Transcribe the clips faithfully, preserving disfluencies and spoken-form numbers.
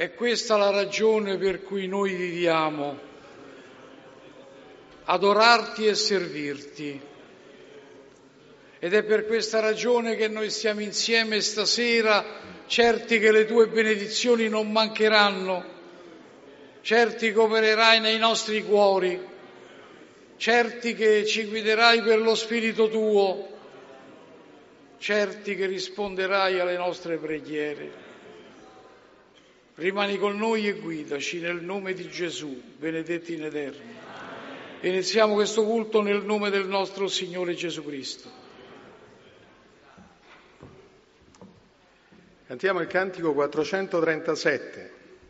È questa la ragione per cui noi viviamo, adorarti e servirti. Ed è per questa ragione che noi stiamo insieme stasera, certi che le tue benedizioni non mancheranno, certi che opererai nei nostri cuori, certi che ci guiderai per lo Spirito tuo, certi che risponderai alle nostre preghiere. Rimani con noi e guidaci nel nome di Gesù, benedetti in eterno. Iniziamo questo culto nel nome del nostro Signore Gesù Cristo. Cantiamo il cantico quattrocentotrentasette.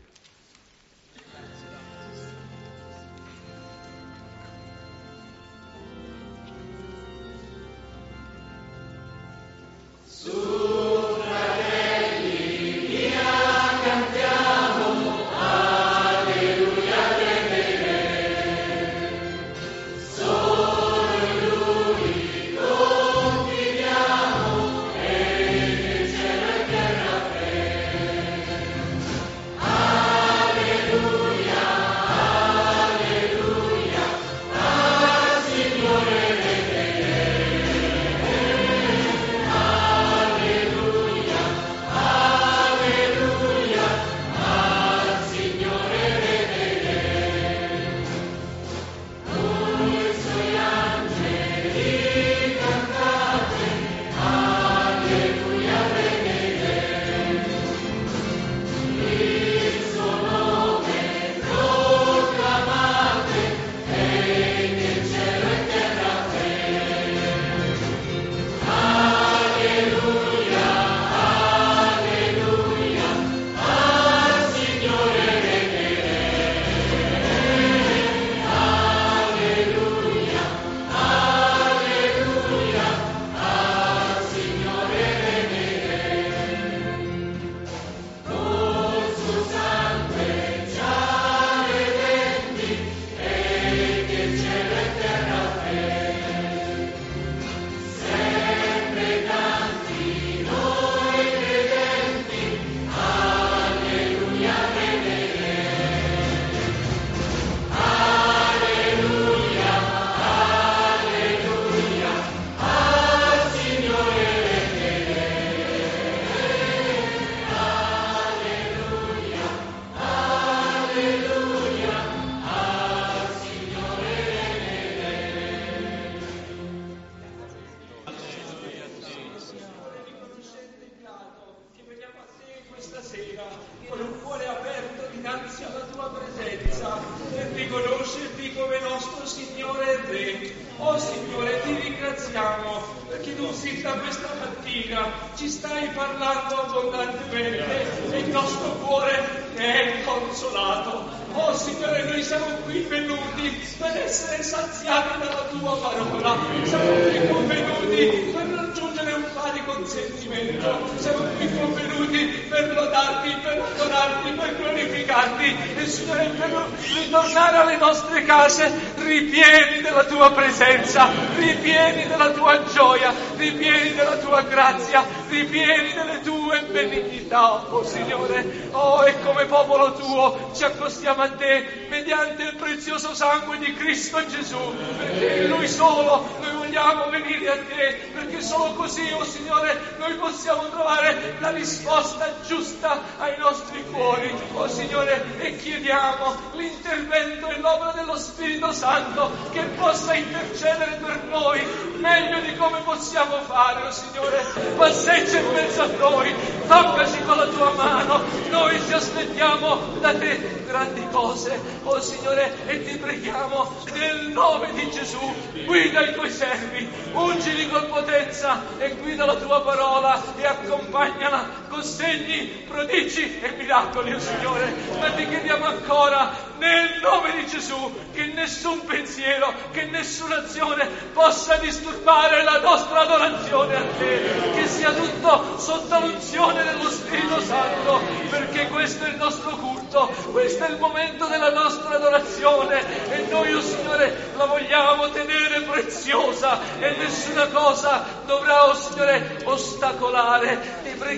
Ripieni della tua presenza, ripieni della tua gioia, ripieni della tua grazia, ripieni delle tue benignità, oh Signore. Oh, e come popolo tuo ci accostiamo a te mediante il prezioso sangue di Cristo Gesù, perché in Lui solo noi vogliamo venire a te, perché solo così, oh Signore, noi possiamo trovare la risposta giusta ai nostri cuori, oh Signore, e chiediamo l'intervento e l'opera dello Spirito Santo che possa intercedere per noi meglio di come possiamo fare, oh Signore. Passeggia in mezzo a noi, toccaci con la tua mano, noi ti aspettiamo da te grandi cose, oh Signore, e ti preghiamo nel nome di Gesù. Guida i tuoi servi, ungili con potenza e guida la tua parola e accompagnala con segni, prodigi e miracoli, oh Signore. Ma ti chiediamo ancora nel nome di Gesù che nessun pensiero, che nessuna azione possa disturbare la nostra adorazione a te, che sia tutto sotto l'unzione dello Spirito Santo, perché questo è il nostro culto, questo è il momento della nostra adorazione e noi, oh Signore, la vogliamo tenere preziosa e nessuna cosa dovrà, oh Signore, ostacolare. Ti preghiamo,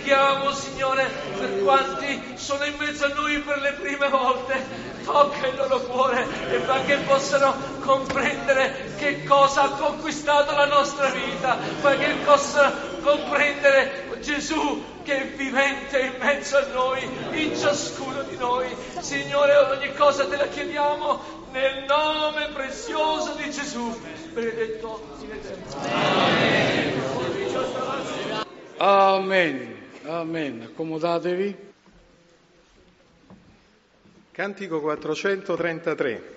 preghiamo, Signore, per quanti sono in mezzo a noi per le prime volte, tocca il loro cuore e fa che possano comprendere che cosa ha conquistato la nostra vita, fa che possano comprendere Gesù che è vivente in mezzo a noi, in ciascuno di noi. Signore, ogni cosa te la chiediamo nel nome prezioso di Gesù, benedetto in eterno. Amen. Amen. Accomodatevi. Cantico quattrocentotrentatré.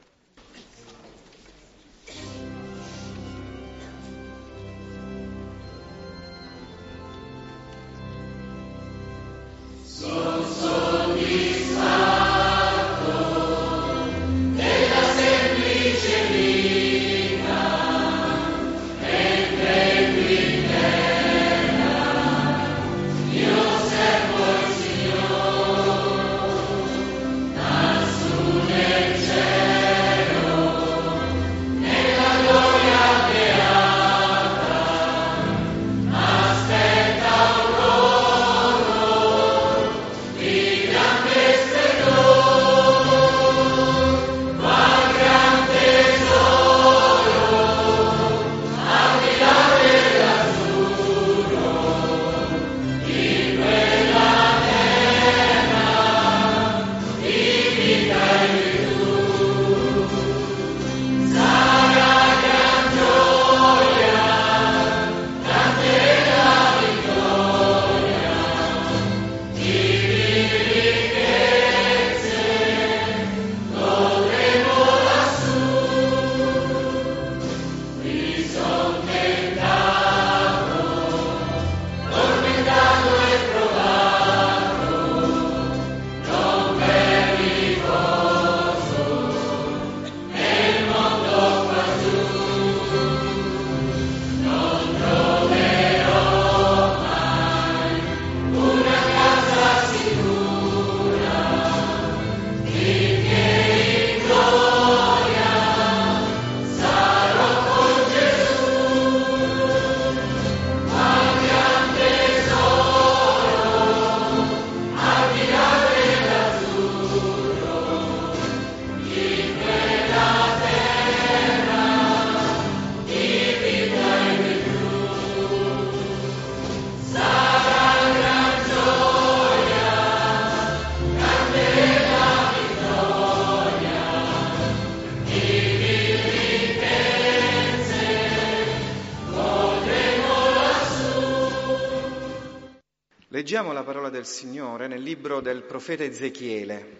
Leggiamo la parola del Signore nel libro del profeta Ezechiele,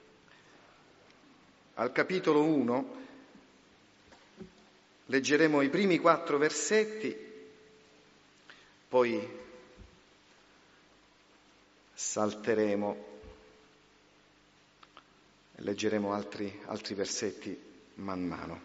al capitolo uno, leggeremo i primi quattro versetti, poi salteremo e leggeremo altri, altri versetti man mano.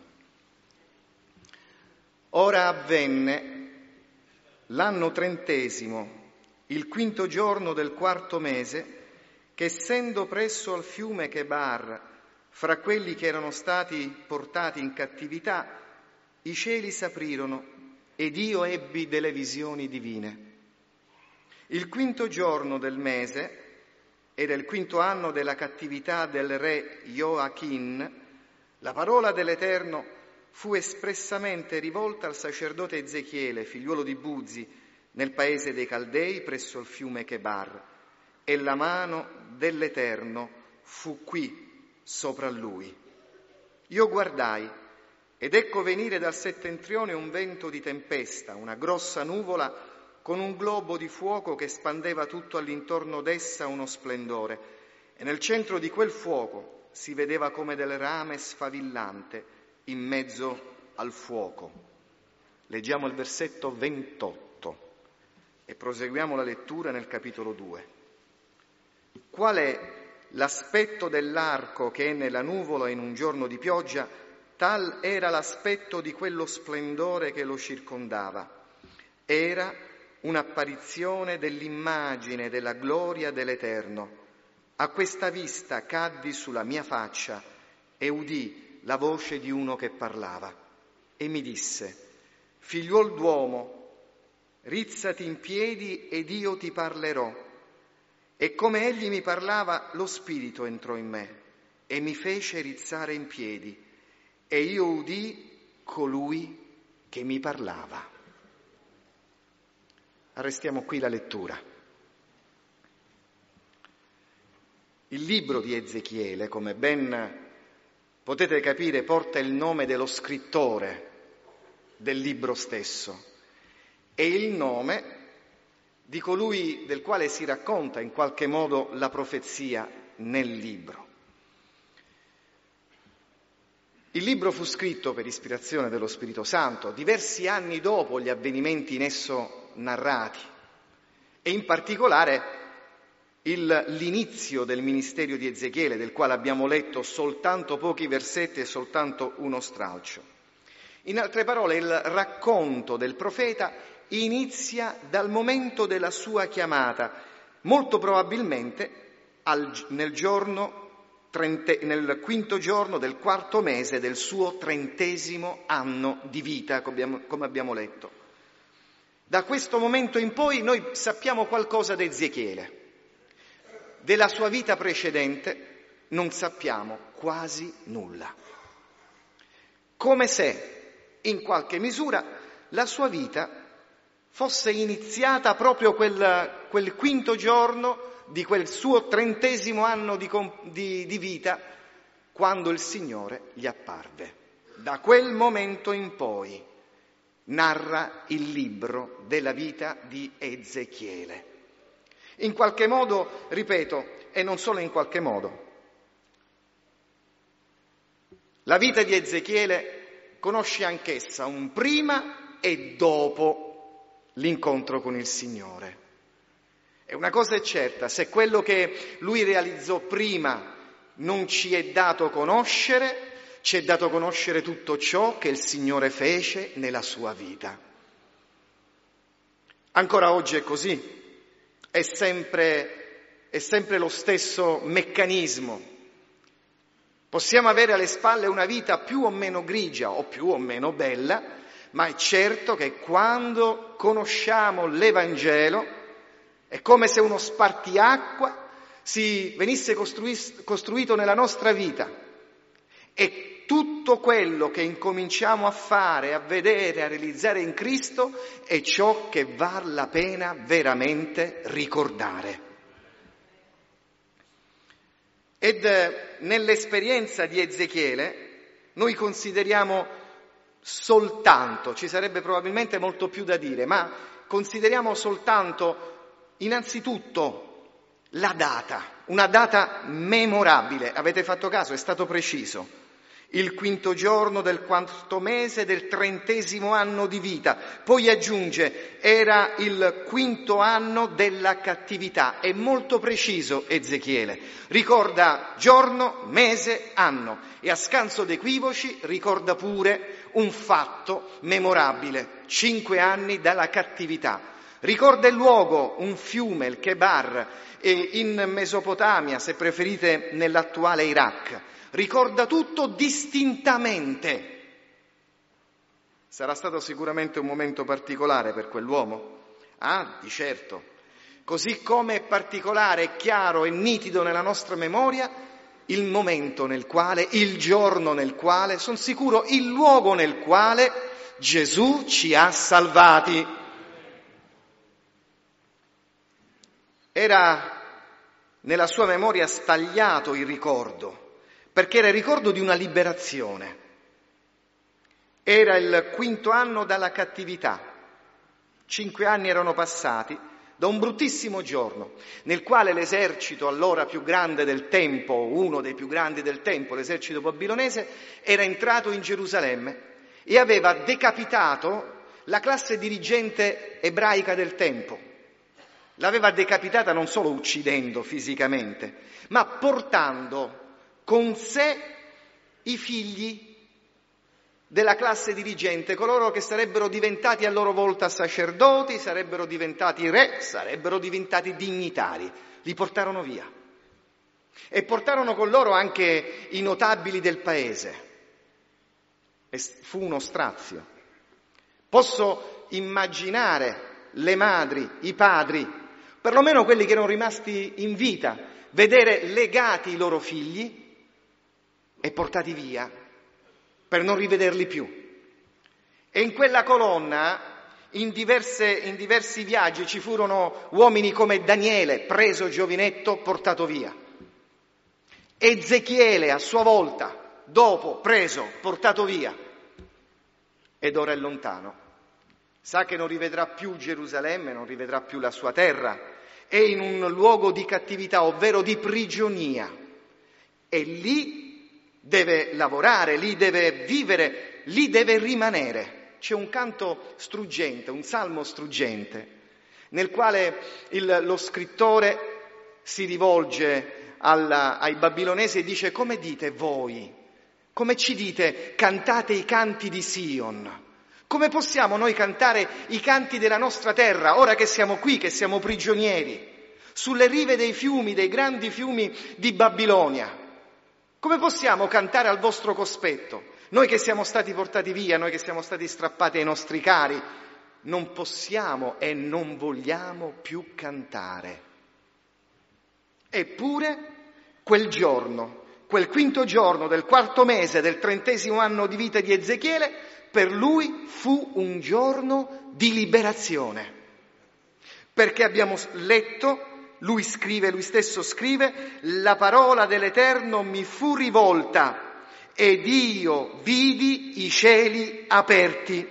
Ora avvenne l'anno trentesimo, il quinto giorno del quarto mese, che essendo presso al fiume Chebar, fra quelli che erano stati portati in cattività, i cieli s'aprirono ed io ebbi delle visioni divine. Il quinto giorno del mese era il quinto anno della cattività del re Joachin, la parola dell'Eterno fu espressamente rivolta al sacerdote Ezechiele, figliuolo di Buzi, nel paese dei Caldei presso il fiume Chebar, e la mano dell'Eterno fu qui sopra lui. Io guardai, ed ecco venire dal settentrione un vento di tempesta, una grossa nuvola con un globo di fuoco che spandeva tutto all'intorno d'essa uno splendore, e nel centro di quel fuoco si vedeva come del rame sfavillante in mezzo al fuoco. Leggiamo il versetto ventotto. E proseguiamo la lettura nel capitolo due. Qual è l'aspetto dell'arco che è nella nuvola in un giorno di pioggia? Tal era l'aspetto di quello splendore che lo circondava. Era un'apparizione dell'immagine della gloria dell'Eterno. A questa vista caddi sulla mia faccia e udii la voce di uno che parlava e mi disse: figliuol d'uomo, rizzati in piedi ed io ti parlerò. E come egli mi parlava, lo Spirito entrò in me e mi fece rizzare in piedi, e io udii colui che mi parlava. Arrestiamo qui la lettura. Il libro di Ezechiele, come ben potete capire, porta il nome dello scrittore del libro stesso e il nome di colui del quale si racconta in qualche modo la profezia nel libro. Il libro fu scritto per ispirazione dello Spirito Santo diversi anni dopo gli avvenimenti in esso narrati e in particolare il, l'inizio del ministero di Ezechiele, del quale abbiamo letto soltanto pochi versetti e soltanto uno stralcio. In altre parole, il racconto del profeta inizia dal momento della sua chiamata, molto probabilmente al, nel, giorno, trente, nel quinto giorno del quarto mese del suo trentesimo anno di vita, come abbiamo, come abbiamo letto. Da questo momento in poi noi sappiamo qualcosa di Ezechiele. Della sua vita precedente non sappiamo quasi nulla. Come se, in qualche misura, la sua vita fosse iniziata proprio quel, quel quinto giorno di quel suo trentesimo anno di, di, di vita, quando il Signore gli apparve. Da quel momento in poi narra il libro della vita di Ezechiele. In qualche modo, ripeto, e non solo in qualche modo, la vita di Ezechiele conosce anch'essa un prima e dopo l'incontro con il Signore. E una cosa è certa, se quello che lui realizzò prima non ci è dato conoscere, ci è dato conoscere tutto ciò che il Signore fece nella sua vita. Ancora oggi è così. È sempre, è sempre lo stesso meccanismo. Possiamo avere alle spalle una vita più o meno grigia o più o meno bella, ma è certo che quando conosciamo l'Evangelo è come se uno spartiacqua si venisse costrui- costruito nella nostra vita e tutto quello che incominciamo a fare, a vedere, a realizzare in Cristo è ciò che vale la pena veramente ricordare. Ed nell'esperienza di Ezechiele noi consideriamo soltanto, ci sarebbe probabilmente molto più da dire, ma consideriamo soltanto innanzitutto la data, una data memorabile. Avete fatto caso? È stato preciso. Il quinto giorno del quarto mese del trentesimo anno di vita. Poi aggiunge, era il quinto anno della cattività. È molto preciso Ezechiele. Ricorda giorno, mese, anno. E a scanso d'equivoci ricorda pure un fatto memorabile. Cinque anni dalla cattività. Ricorda il luogo, un fiume, il Chebar, in Mesopotamia, se preferite nell'attuale Iraq. Ricorda tutto distintamente. Sarà stato sicuramente un momento particolare per quell'uomo? Ah, di certo. Così come è particolare, chiaro e nitido nella nostra memoria il momento nel quale, il giorno nel quale, sono sicuro il luogo nel quale Gesù ci ha salvati. Era nella sua memoria stagliato il ricordo, perché era il ricordo di una liberazione. Era il quinto anno dalla cattività. Cinque anni erano passati da un bruttissimo giorno, nel quale l'esercito allora più grande del tempo, uno dei più grandi del tempo, l'esercito babilonese, era entrato in Gerusalemme e aveva decapitato la classe dirigente ebraica del tempo. L'aveva decapitata non solo uccidendo fisicamente, ma portando con sé i figli della classe dirigente, coloro che sarebbero diventati a loro volta sacerdoti, sarebbero diventati re, sarebbero diventati dignitari. Li portarono via. E portarono con loro anche i notabili del paese. E fu uno strazio. Posso immaginare le madri, i padri, perlomeno quelli che erano rimasti in vita, vedere legati i loro figli e portati via per non rivederli più. E in quella colonna, in, diverse, in diversi viaggi, ci furono uomini come Daniele, preso giovinetto, portato via. Ezechiele, a sua volta, dopo, preso, portato via. Ed ora è lontano. Sa che non rivedrà più Gerusalemme, non rivedrà più la sua terra. È in un luogo di cattività, ovvero di prigionia. E lì deve lavorare, lì deve vivere, lì deve rimanere. C'è un canto struggente, un salmo struggente, nel quale il, lo scrittore si rivolge alla, ai babilonesi e dice: come dite voi? Come ci dite cantate i canti di Sion? Come possiamo noi cantare i canti della nostra terra, ora che siamo qui, che siamo prigionieri, sulle rive dei fiumi, dei grandi fiumi di Babilonia? Come possiamo cantare al vostro cospetto? Noi che siamo stati portati via, noi che siamo stati strappati ai nostri cari, non possiamo e non vogliamo più cantare. Eppure quel giorno, quel quinto giorno del quarto mese del trentesimo anno di vita di Ezechiele, per lui fu un giorno di liberazione. Perché abbiamo letto, lui scrive, lui stesso scrive, la parola dell'Eterno mi fu rivolta ed io vidi i cieli aperti.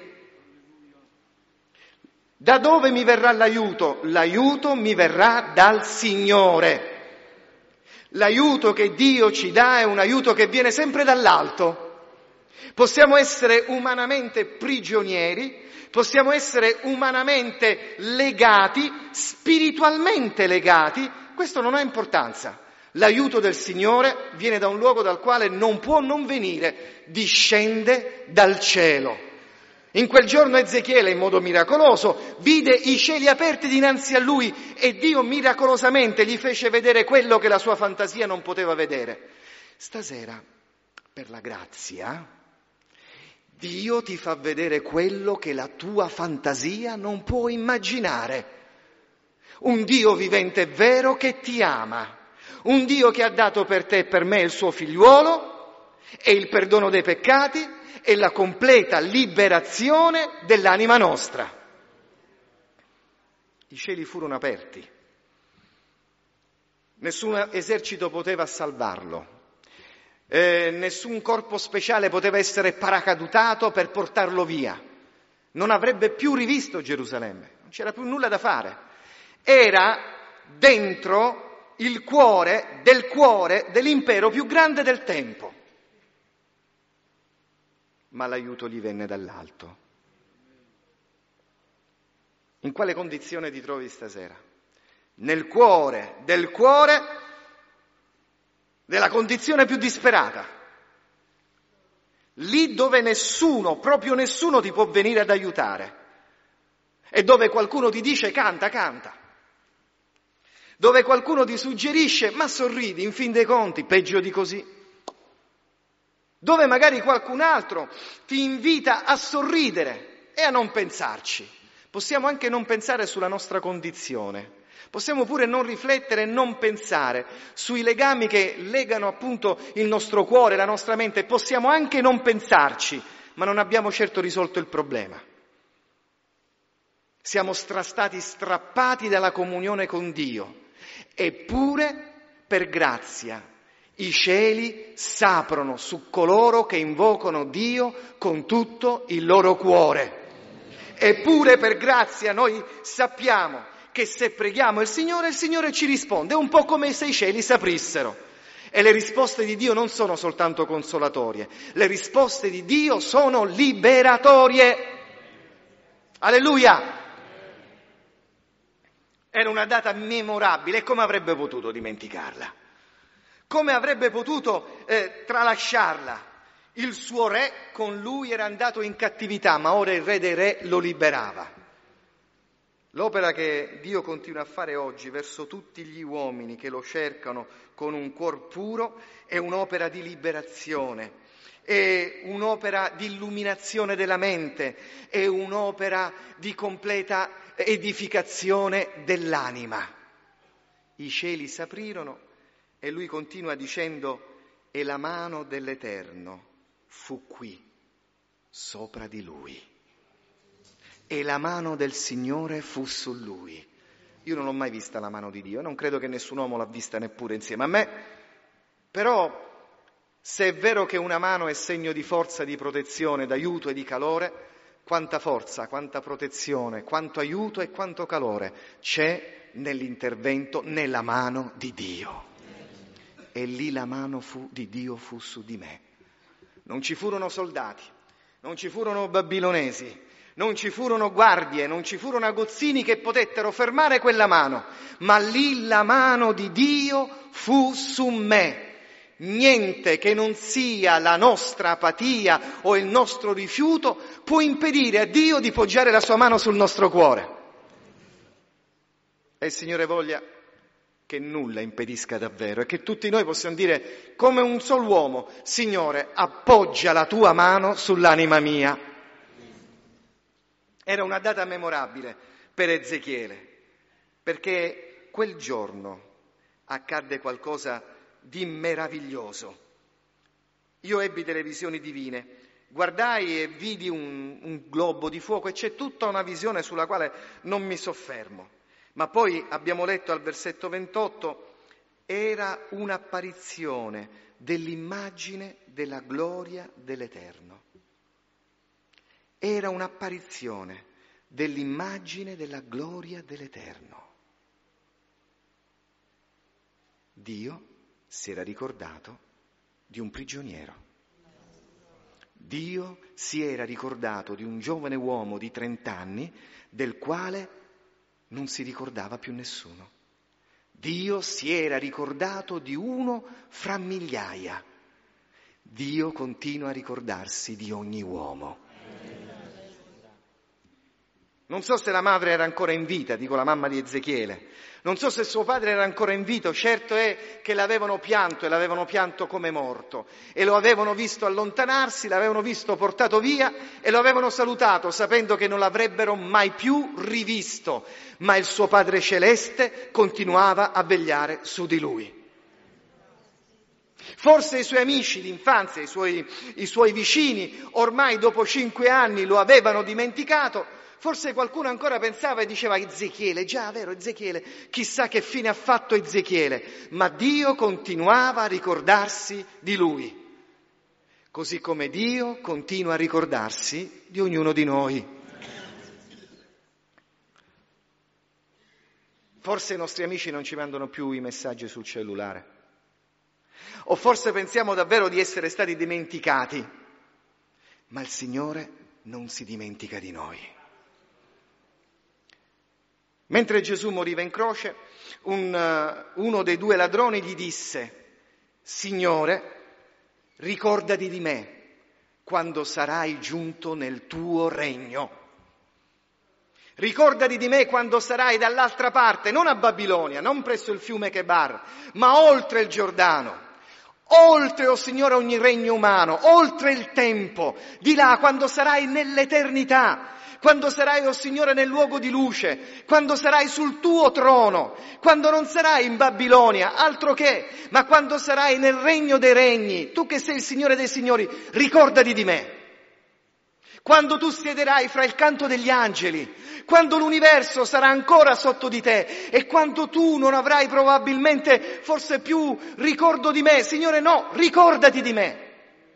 Da dove mi verrà l'aiuto? L'aiuto mi verrà dal Signore. L'aiuto che Dio ci dà è un aiuto che viene sempre dall'alto. Possiamo essere umanamente prigionieri, possiamo essere umanamente legati, spiritualmente legati, questo non ha importanza. L'aiuto del Signore viene da un luogo dal quale non può non venire, discende dal cielo. In quel giorno Ezechiele, in modo miracoloso, vide i cieli aperti dinanzi a lui e Dio miracolosamente gli fece vedere quello che la sua fantasia non poteva vedere. Stasera, per la grazia, Dio ti fa vedere quello che la tua fantasia non può immaginare. Un Dio vivente e vero che ti ama. Un Dio che ha dato per te e per me il suo figliuolo e il perdono dei peccati e la completa liberazione dell'anima nostra. I cieli furono aperti. Nessun esercito poteva salvarlo. Eh, nessun corpo speciale poteva essere paracadutato per portarlo via. Non avrebbe più rivisto Gerusalemme. Non c'era più nulla da fare. Era dentro il cuore del cuore dell'impero più grande del tempo. Ma l'aiuto gli venne dall'alto. In quale condizione ti trovi stasera? Nel cuore del cuore della condizione più disperata. Lì dove nessuno, proprio nessuno ti può venire ad aiutare. E dove qualcuno ti dice canta, canta. Dove qualcuno ti suggerisce, ma sorridi, in fin dei conti, peggio di così. Dove magari qualcun altro ti invita a sorridere e a non pensarci. Possiamo anche non pensare sulla nostra condizione. Possiamo pure non riflettere e non pensare sui legami che legano appunto il nostro cuore, la nostra mente. Possiamo anche non pensarci, ma non abbiamo certo risolto il problema. Siamo stra- stati strappati dalla comunione con Dio. Eppure, per grazia, i cieli s'aprono su coloro che invocano Dio con tutto il loro cuore. Eppure, per grazia, noi sappiamo che se preghiamo il Signore, il Signore ci risponde. È un po' come se i cieli s'aprissero. E le risposte di Dio non sono soltanto consolatorie, le risposte di Dio sono liberatorie. Alleluia! Era una data memorabile e come avrebbe potuto dimenticarla? Come avrebbe potuto eh, tralasciarla? Il suo re con lui era andato in cattività, ma ora il re dei re lo liberava. L'opera che Dio continua a fare oggi verso tutti gli uomini che lo cercano con un cuor puro è un'opera di liberazione, è un'opera di illuminazione della mente, è un'opera di completa edificazione dell'anima. i cieli s'aprirono e lui continua dicendo: e la mano dell'Eterno fu qui, sopra di lui. E la mano del Signore fu su lui. Io non l'ho mai vista la mano di Dio, non credo che nessun uomo l'ha vista neppure insieme a me, però se è vero che una mano è segno di forza, di protezione, d'aiuto e di calore, quanta forza, quanta protezione, quanto aiuto e quanto calore c'è nell'intervento, nella mano di Dio. E lì la mano fu, di Dio fu su di me. Non ci furono soldati, non ci furono babilonesi, non ci furono guardie, non ci furono aguzzini che potettero fermare quella mano, ma lì la mano di Dio fu su me. Niente che non sia la nostra apatia o il nostro rifiuto può impedire a Dio di poggiare la sua mano sul nostro cuore. E il Signore voglia che nulla impedisca davvero e che tutti noi possiamo dire come un solo uomo: Signore, appoggia la tua mano sull'anima mia. Era una data memorabile per Ezechiele, perché quel giorno accadde qualcosa di meraviglioso. Io ebbi delle visioni divine, guardai e vidi un, un globo di fuoco e c'è tutta una visione sulla quale non mi soffermo. Ma poi abbiamo letto al versetto ventotto, era un'apparizione dell'immagine della gloria dell'Eterno. Era un'apparizione dell'immagine della gloria dell'Eterno. Dio si era ricordato di un prigioniero. Dio si era ricordato di un giovane uomo di trent'anni del quale non si ricordava più nessuno. Dio si era ricordato di uno fra migliaia. Dio continua a ricordarsi di ogni uomo. Non so se la madre era ancora in vita, dico la mamma di Ezechiele. Non so se suo padre era ancora in vita, certo è che l'avevano pianto e l'avevano pianto come morto. E lo avevano visto allontanarsi, l'avevano visto portato via e lo avevano salutato sapendo che non l'avrebbero mai più rivisto. Ma il suo Padre Celeste continuava a vegliare su di lui. Forse i suoi amici d'infanzia, i suoi, i suoi vicini, ormai dopo cinque anni lo avevano dimenticato. Forse qualcuno ancora pensava e diceva: Ezechiele, già, vero, Ezechiele, chissà che fine ha fatto Ezechiele. Ma Dio continuava a ricordarsi di lui, così come Dio continua a ricordarsi di ognuno di noi. Forse i nostri amici non ci mandano più i messaggi sul cellulare, o forse pensiamo davvero di essere stati dimenticati, ma il Signore non si dimentica di noi. Mentre Gesù moriva in croce, un, uh, uno dei due ladroni gli disse: Signore, ricordati di me quando sarai giunto nel tuo regno. Ricordati di me quando sarai dall'altra parte, non a Babilonia, non presso il fiume Chebar, ma oltre il Giordano. Oltre, o oh Signore, ogni regno umano, oltre il tempo, di là, quando sarai nell'eternità. Quando sarai, o oh Signore, nel luogo di luce, quando sarai sul tuo trono, quando non sarai in Babilonia, altro che, ma quando sarai nel regno dei regni, tu che sei il Signore dei Signori, ricordati di me. Quando tu siederai fra il canto degli angeli, quando l'universo sarà ancora sotto di te e quando tu non avrai probabilmente forse più ricordo di me, Signore, no, ricordati di me.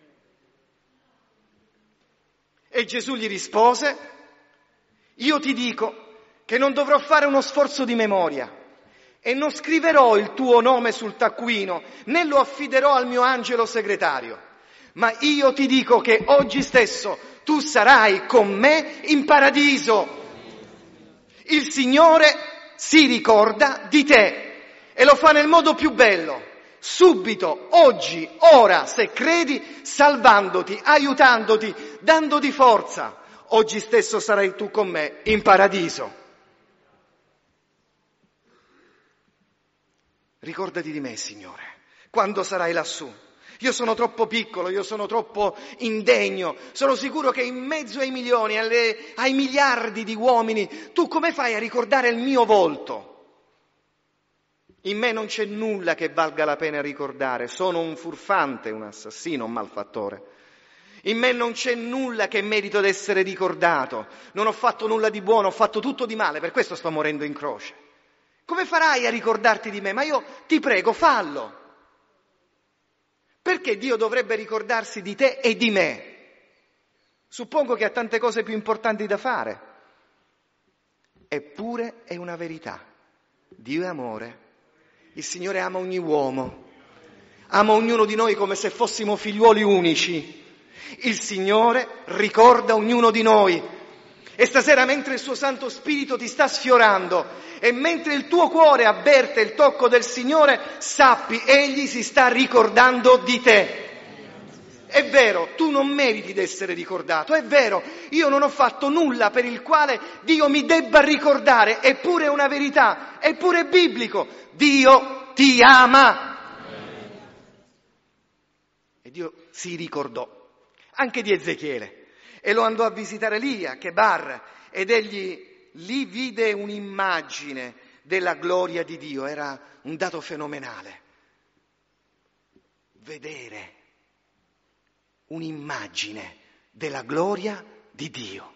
E Gesù gli rispose: io ti dico che non dovrò fare uno sforzo di memoria e non scriverò il tuo nome sul taccuino, né lo affiderò al mio angelo segretario, ma io ti dico che oggi stesso tu sarai con me in paradiso. Il Signore si ricorda di te e lo fa nel modo più bello, subito, oggi, ora, se credi, salvandoti, aiutandoti, dandoti forza. Oggi stesso sarai tu con me in paradiso. Ricordati di me, Signore, quando sarai lassù. Io sono troppo piccolo, io sono troppo indegno. Sono sicuro che in mezzo ai milioni, alle, ai miliardi di uomini, tu come fai a ricordare il mio volto? In me non c'è nulla che valga la pena ricordare, sono un furfante, un assassino, un malfattore. In me non c'è nulla che merito di essere ricordato, non ho fatto nulla di buono, ho fatto tutto di male, per questo sto morendo in croce. Come farai a ricordarti di me? Ma io ti prego, fallo. Perché Dio dovrebbe ricordarsi di te e di me? Suppongo che ha tante cose più importanti da fare. Eppure è una verità. Dio è amore. Il Signore ama ogni uomo. Ama ognuno di noi come se fossimo figliuoli unici. Il Signore ricorda ognuno di noi. E stasera, mentre il suo Santo Spirito ti sta sfiorando e mentre il tuo cuore avverte il tocco del Signore, sappi, Egli si sta ricordando di te. È vero, tu non meriti di essere ricordato, è vero, io non ho fatto nulla per il quale Dio mi debba ricordare, eppure è una verità, eppure è biblico. Dio ti ama. E Dio si ricordò anche di Ezechiele. E lo andò a visitare lì, a Chebar, ed egli lì vide un'immagine della gloria di Dio. Era un dato fenomenale. Vedere un'immagine della gloria di Dio.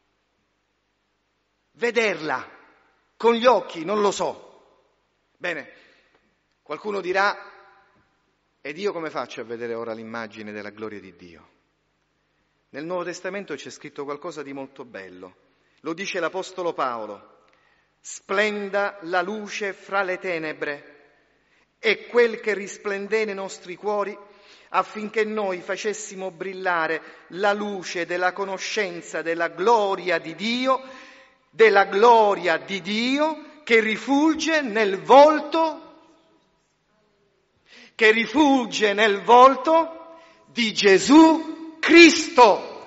Vederla con gli occhi, non lo so. Bene, qualcuno dirà, ed io come faccio a vedere ora l'immagine della gloria di Dio? Nel Nuovo Testamento c'è scritto qualcosa di molto bello. Lo dice l'Apostolo Paolo. Splenda la luce fra le tenebre e quel che risplendè nei nostri cuori affinché noi facessimo brillare la luce della conoscenza della gloria di Dio, della gloria di Dio che rifulge nel volto, che rifulge nel volto di Gesù Cristo.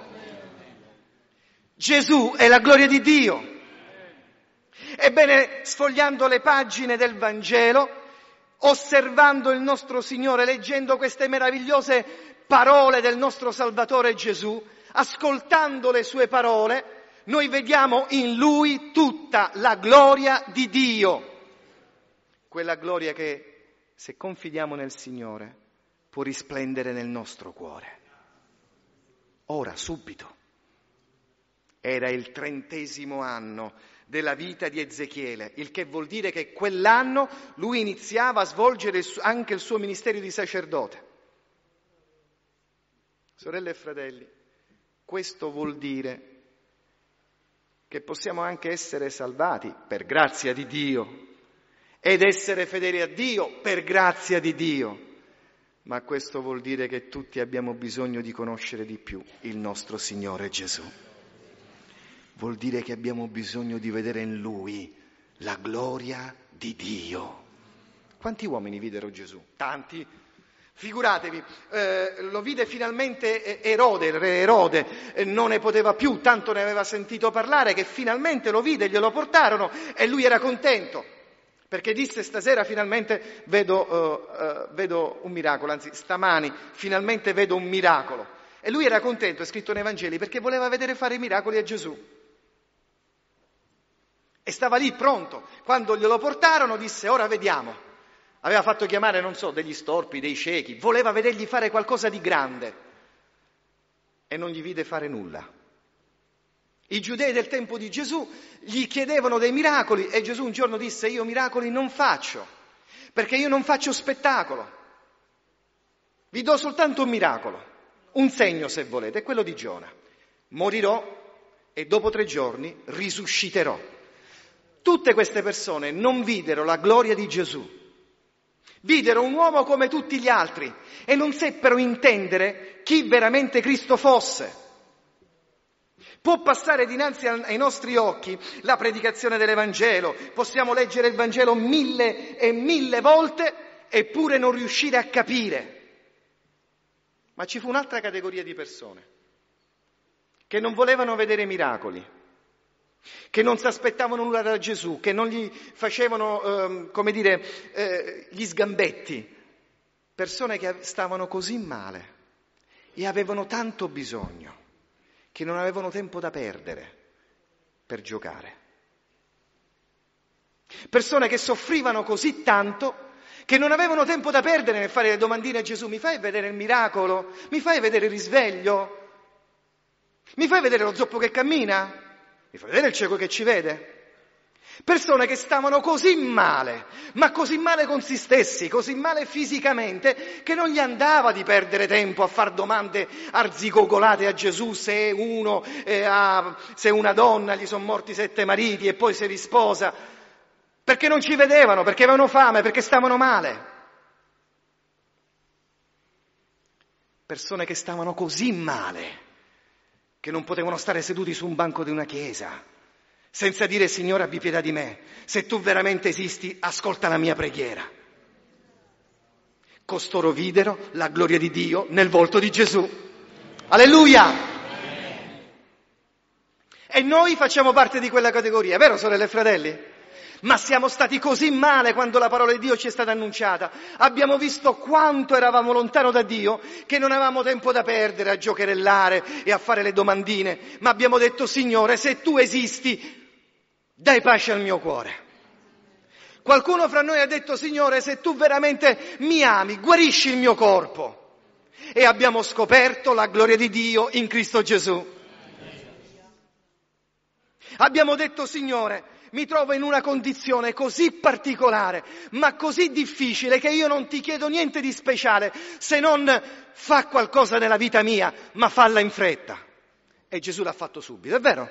Gesù è la gloria di Dio. Ebbene, sfogliando le pagine del Vangelo, osservando il nostro Signore, leggendo queste meravigliose parole del nostro Salvatore Gesù, ascoltando le sue parole, noi vediamo in Lui tutta la gloria di Dio. Quella gloria che, se confidiamo nel Signore, può risplendere nel nostro cuore. Ora, subito. Era il trentesimo anno della vita di Ezechiele, il che vuol dire che quell'anno lui iniziava a svolgere anche il suo ministero di sacerdote. Sorelle e fratelli, questo vuol dire che possiamo anche essere salvati per grazia di Dio ed essere fedeli a Dio per grazia di Dio. Ma questo vuol dire che tutti abbiamo bisogno di conoscere di più il nostro Signore Gesù. Vuol dire che abbiamo bisogno di vedere in Lui la gloria di Dio. Quanti uomini videro Gesù? Tanti. Figuratevi, eh, lo vide finalmente Erode, il re Erode, eh, non ne poteva più, tanto ne aveva sentito parlare che finalmente lo vide, glielo portarono e lui era contento. Perché disse stasera finalmente vedo, uh, uh, vedo un miracolo, anzi stamani finalmente vedo un miracolo. E lui era contento, è scritto nei Vangeli, perché voleva vedere fare i miracoli a Gesù. E stava lì pronto. Quando glielo portarono disse ora vediamo. Aveva fatto chiamare, non so, degli storpi, dei ciechi, voleva vedergli fare qualcosa di grande. E non gli vide fare nulla. I giudei del tempo di Gesù gli chiedevano dei miracoli e Gesù un giorno disse io miracoli non faccio, perché io non faccio spettacolo. Vi do soltanto un miracolo, un segno se volete, è quello di Giona. Morirò e dopo tre giorni risusciterò. Tutte queste persone non videro la gloria di Gesù, videro un uomo come tutti gli altri e non seppero intendere chi veramente Cristo fosse. Può passare dinanzi ai nostri occhi la predicazione dell'Evangelo, possiamo leggere il Vangelo mille e mille volte eppure non riuscire a capire. Ma ci fu un'altra categoria di persone che non volevano vedere miracoli, che non si aspettavano nulla da Gesù, che non gli facevano, eh, come dire, eh, gli sgambetti. Persone che stavano così male e avevano tanto bisogno che non avevano tempo da perdere per giocare. Persone che soffrivano così tanto che non avevano tempo da perdere nel fare le domandine a Gesù. Mi fai vedere il miracolo? Mi fai vedere il risveglio? Mi fai vedere lo zoppo che cammina? Mi fai vedere il cieco che ci vede? Persone che stavano così male, ma così male con se stessi, così male fisicamente, che non gli andava di perdere tempo a far domande arzigogolate a Gesù se uno, eh, ha, se una donna gli sono morti sette mariti e poi si risposa. Perché non ci vedevano, perché avevano fame, perché stavano male. Persone che stavano così male che non potevano stare seduti su un banco di una chiesa senza dire: Signore, abbi pietà di me, se tu veramente esisti, ascolta la mia preghiera. Costoro videro la gloria di Dio nel volto di Gesù. Alleluia! E noi facciamo parte di quella categoria, vero sorelle e fratelli? Ma siamo stati così male quando la parola di Dio ci è stata annunciata. Abbiamo visto quanto eravamo lontano da Dio, che non avevamo tempo da perdere a giocherellare e a fare le domandine, ma abbiamo detto: Signore, se tu esisti, dai pace al mio cuore. Qualcuno fra noi ha detto: Signore, se tu veramente mi ami, guarisci il mio corpo. E abbiamo scoperto la gloria di Dio in Cristo Gesù. Abbiamo detto: Signore, mi trovo in una condizione così particolare, ma così difficile, che io non ti chiedo niente di speciale, se non fa qualcosa nella vita mia, ma falla in fretta. E Gesù l'ha fatto subito, è vero?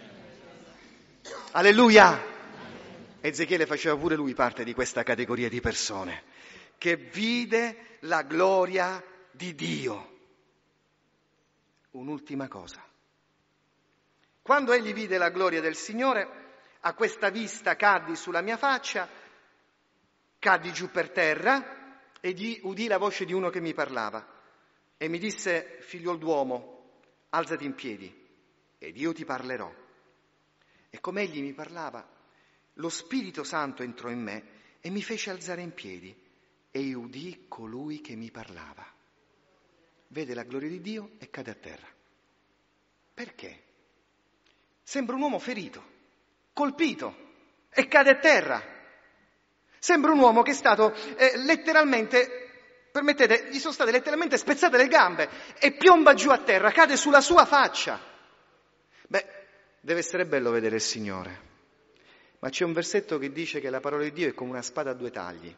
Alleluia! Ezechiele faceva pure lui parte di questa categoria di persone, che vide la gloria di Dio. Un'ultima cosa. Quando egli vide la gloria del Signore, a questa vista caddi sulla mia faccia, caddi giù per terra e gli udì la voce di uno che mi parlava e mi disse: figliol d'uomo, alzati in piedi ed io ti parlerò. E come egli mi parlava, lo Spirito Santo entrò in me e mi fece alzare in piedi e io udì colui che mi parlava. Vede la gloria di Dio e cade a terra. Perché? Sembra un uomo ferito, colpito, e cade a terra. Sembra un uomo che è stato eh, letteralmente, permettete, gli sono state letteralmente spezzate le gambe e piomba giù a terra, cade sulla sua faccia. Beh, deve essere bello vedere il Signore. Ma c'è un versetto che dice che la parola di Dio è come una spada a due tagli,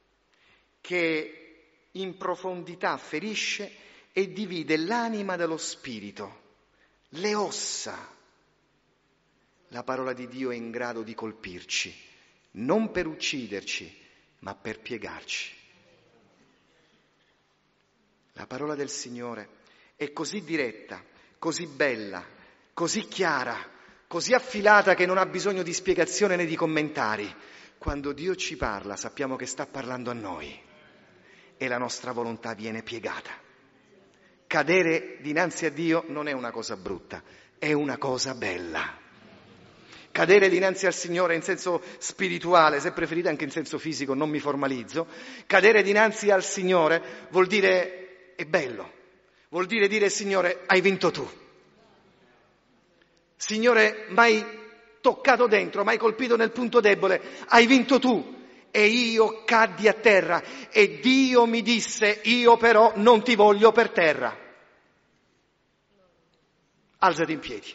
che in profondità ferisce e divide l'anima dallo spirito, le ossa. La parola di Dio è in grado di colpirci, non per ucciderci, ma per piegarci. La parola del Signore è così diretta, così bella, così chiara, così affilata che non ha bisogno di spiegazione né di commentari. Quando Dio ci parla, sappiamo che sta parlando a noi e la nostra volontà viene piegata. Cadere dinanzi a Dio non è una cosa brutta, è una cosa bella. Cadere dinanzi al Signore in senso spirituale, se preferite anche in senso fisico, non mi formalizzo, cadere dinanzi al Signore vuol dire è bello, vuol dire dire: Signore, hai vinto tu. Signore, m'hai toccato dentro, m'hai colpito nel punto debole, hai vinto tu. E io caddi a terra e Dio mi disse: io però non ti voglio per terra. Alzati in piedi.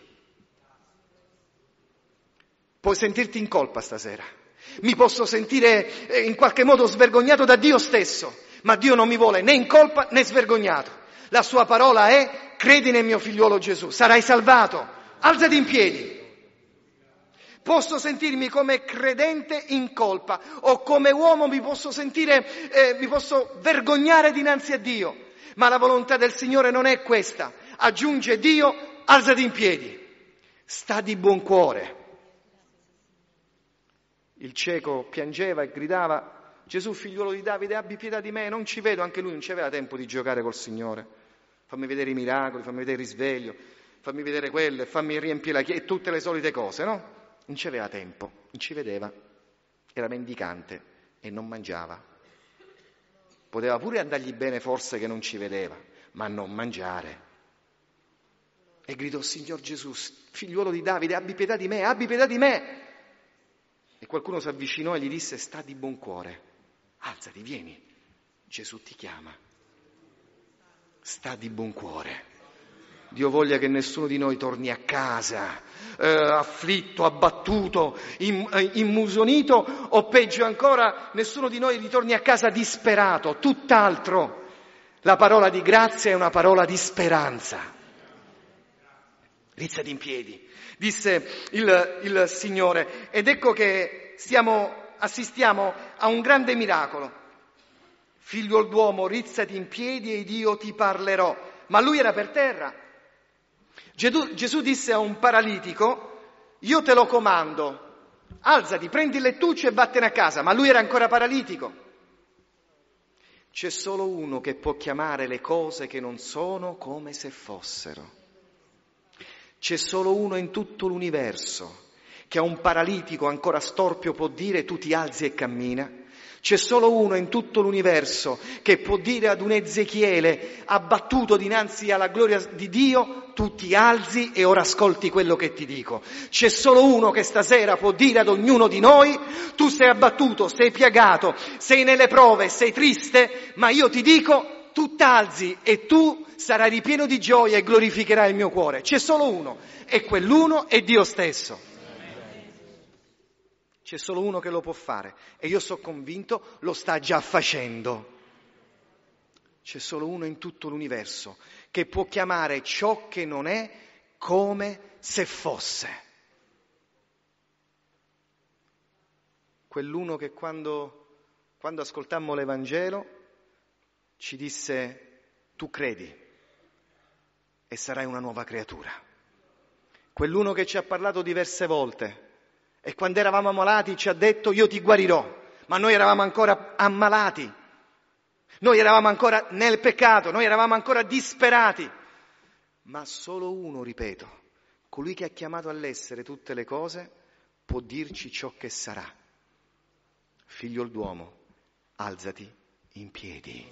Puoi sentirti in colpa stasera. Mi posso sentire eh, in qualche modo svergognato da Dio stesso, ma Dio non mi vuole né in colpa né svergognato. La sua parola è: credi nel mio figliuolo Gesù, sarai salvato. Alzati in piedi. Posso sentirmi come credente in colpa o come uomo mi posso sentire, eh, mi posso vergognare dinanzi a Dio, ma la volontà del Signore non è questa. Aggiunge Dio: alzati in piedi, sta di buon cuore. Il cieco piangeva e gridava: Gesù, figliuolo di Davide, abbi pietà di me, non ci vedo. Anche lui non c'aveva tempo di giocare col Signore. Fammi vedere i miracoli, fammi vedere il risveglio, fammi vedere quello e fammi riempire la chiesa e tutte le solite cose, no? Non c'aveva tempo, non ci vedeva, era mendicante e non mangiava. Poteva pure andargli bene forse che non ci vedeva, ma non mangiare. E gridò: Signor Gesù, figliuolo di Davide, abbi pietà di me, abbi pietà di me. E qualcuno si avvicinò e gli disse: sta di buon cuore, alzati, vieni, Gesù ti chiama. Sta di buon cuore. Dio voglia che nessuno di noi torni a casa eh, afflitto, abbattuto, im, eh, immusonito, o peggio ancora, nessuno di noi ritorni a casa disperato, tutt'altro. La parola di grazia è una parola di speranza. Rizzati in piedi, disse il, il Signore, ed ecco che stiamo, assistiamo a un grande miracolo. Figlio d'uomo, rizzati in piedi ed io ti parlerò. Ma lui era per terra. Gesù, Gesù disse a un paralitico: io te lo comando, alzati, prendi il lettuccio e vattene a casa. Ma lui era ancora paralitico. C'è solo uno che può chiamare le cose che non sono come se fossero. C'è solo uno in tutto l'universo che a un paralitico ancora storpio può dire: tu ti alzi e cammina. C'è solo uno in tutto l'universo che può dire ad un Ezechiele abbattuto dinanzi alla gloria di Dio: tu ti alzi e ora ascolti quello che ti dico. C'è solo uno che stasera può dire ad ognuno di noi: tu sei abbattuto, sei piagato, sei nelle prove, sei triste, ma io ti dico: tu t'alzi e tu sarai ripieno di gioia e glorificherai il mio cuore. C'è solo uno, e quell'uno è Dio stesso. C'è solo uno che lo può fare, e io sono convinto lo sta già facendo. C'è solo uno in tutto l'universo che può chiamare ciò che non è come se fosse. Quell'uno che quando, quando ascoltammo l'Evangelo ci disse: tu credi e sarai una nuova creatura. Quell'uno che ci ha parlato diverse volte e quando eravamo ammalati ci ha detto: io ti guarirò, ma noi eravamo ancora ammalati, noi eravamo ancora nel peccato, noi eravamo ancora disperati. Ma solo uno, ripeto, colui che ha chiamato all'essere tutte le cose, può dirci ciò che sarà. Figlio d'uomo, alzati in piedi.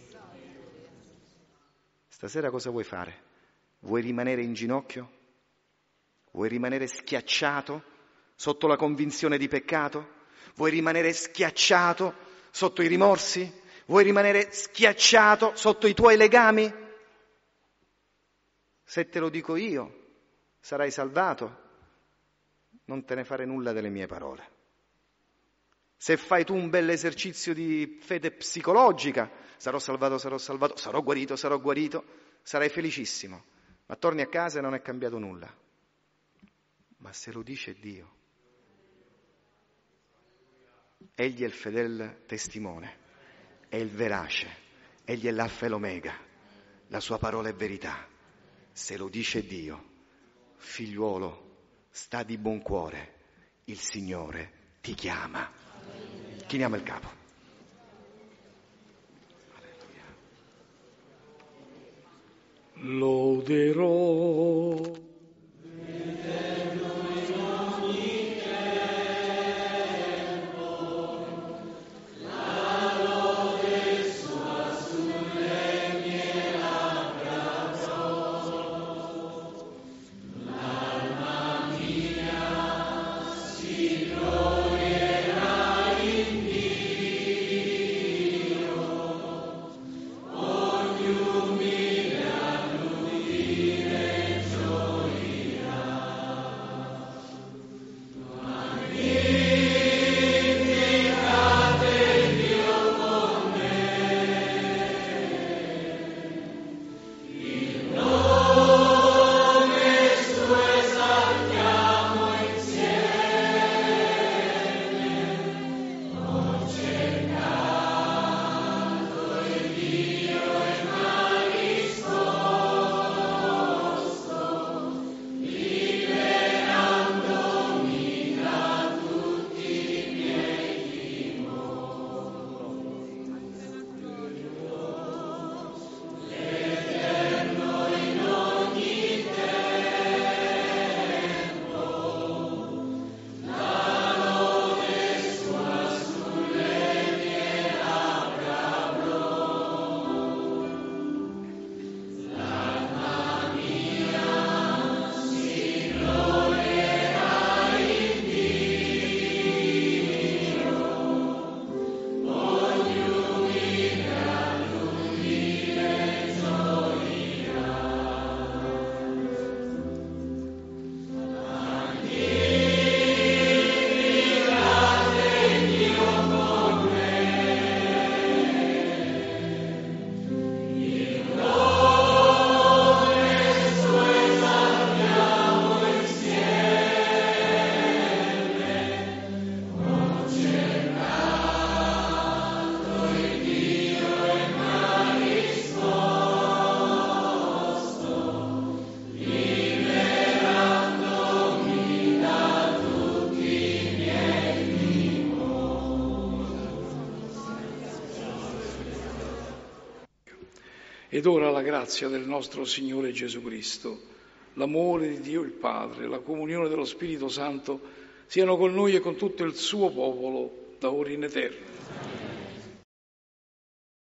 Stasera cosa vuoi fare? Vuoi rimanere in ginocchio? Vuoi rimanere schiacciato sotto la convinzione di peccato? Vuoi rimanere schiacciato sotto i rimorsi? Vuoi rimanere schiacciato sotto i tuoi legami? Se te lo dico io, sarai salvato. Non te ne fare nulla delle mie parole. Se fai tu un bel esercizio di fede psicologica, sarò salvato, sarò salvato, sarò guarito, sarò guarito, sarai felicissimo. Ma torni a casa e non è cambiato nulla. Ma se lo dice Dio, Egli è il fedele testimone, è il verace, Egli è l'alfa e l'omega, la sua parola è verità. Se lo dice Dio, figliuolo, sta di buon cuore, il Signore ti chiama. Chiniamo il capo. Loderò Ed ora la grazia del nostro Signore Gesù Cristo, l'amore di Dio il Padre, la comunione dello Spirito Santo siano con noi e con tutto il suo popolo, da ora in eterno.